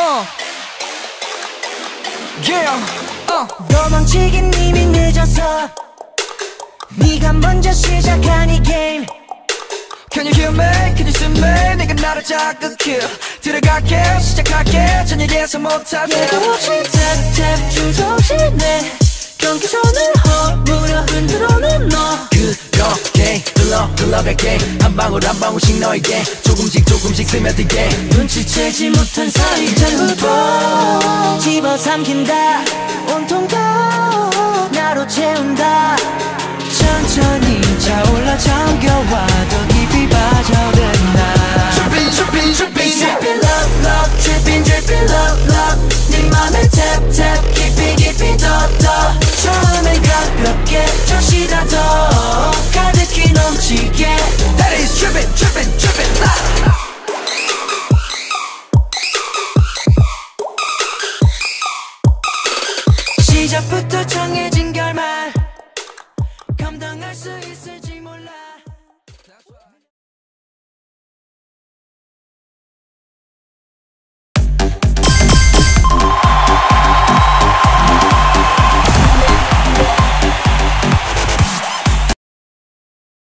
Yeah. 도망치긴 이미 늦었어. 네가 먼저 시작한 이 게임. Can you hear me? Can you see me? 내가 나를 자극해. 들어갈게 시작할게 전혀 예상 못하게. 예고 없이 탭탭 주저없이 내 경계선을 허물어 흔들어는 너. 그렇게 흘러갈게 한 방울 한 방울씩 너에게 조금씩 스며들게. 눈치채지 못한 사이 잘못 집어삼킨다. 온통 다 나로 채운다. 천천히 차올라